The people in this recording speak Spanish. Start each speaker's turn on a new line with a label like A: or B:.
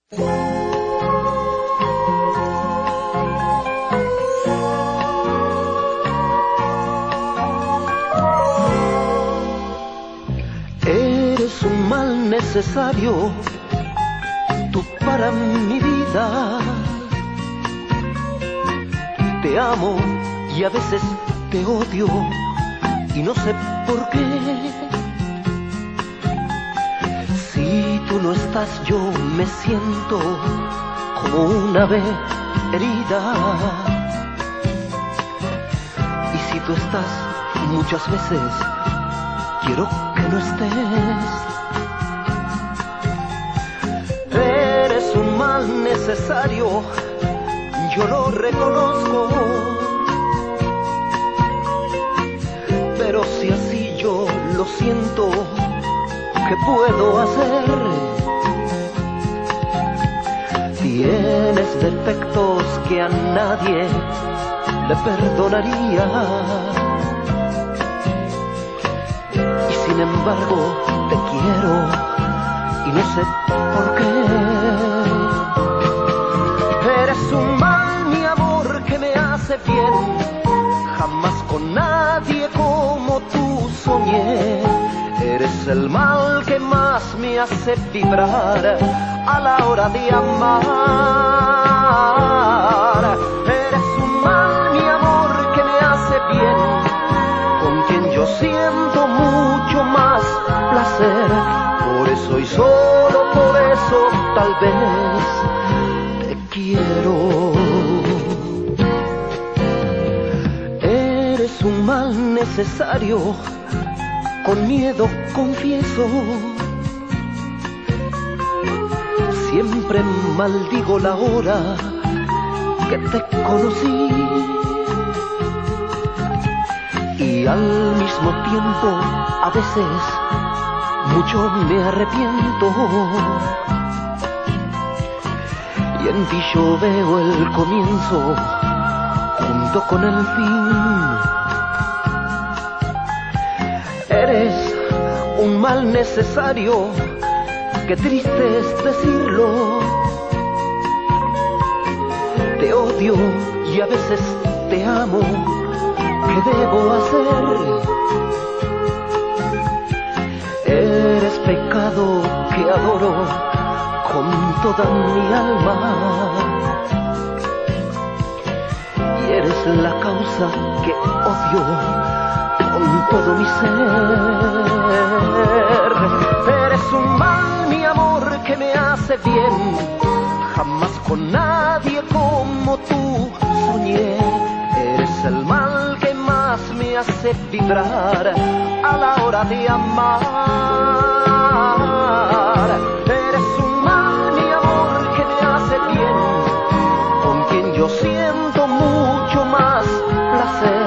A: Eres un mal necesario, tú para mi vida. Te amo y a veces te odio y no sé por qué. Si tú no estás yo me siento como una ave herida. Y si tú estás muchas veces quiero que no estés. Eres un mal necesario, yo lo reconozco. Pero si así yo lo siento, ¿qué puedo hacer? Tienes defectos que a nadie le perdonaría. Y sin embargo te quiero y no sé por qué. Eres un mal, mi amor, que me hace bien. Jamás con nadie como tú soñé. Eres el mal que más me hace vibrar a la hora de amar. Eres un mal, mi amor, que me hace bien, con quien yo siento mucho más placer. Por eso y solo por eso tal vez te quiero. Eres un mal necesario, con miedo confieso. Siempre maldigo la hora que te conocí. Y al mismo tiempo a veces mucho me arrepiento. Y en ti yo veo el comienzo junto con el fin. Eres un mal necesario, qué triste es decirlo. Te odio y a veces te amo, ¿qué debo hacer? Eres pecado que adoro con toda mi alma. Y eres la causa que odio con todo mi ser. Eres un mal, mi amor, que me hace bien. Jamás con nadie como tú soñé. Eres el mal que más me hace vibrar a la hora de amar. Eres un mal, mi amor, que me hace bien, con quien yo siento mucho más placer.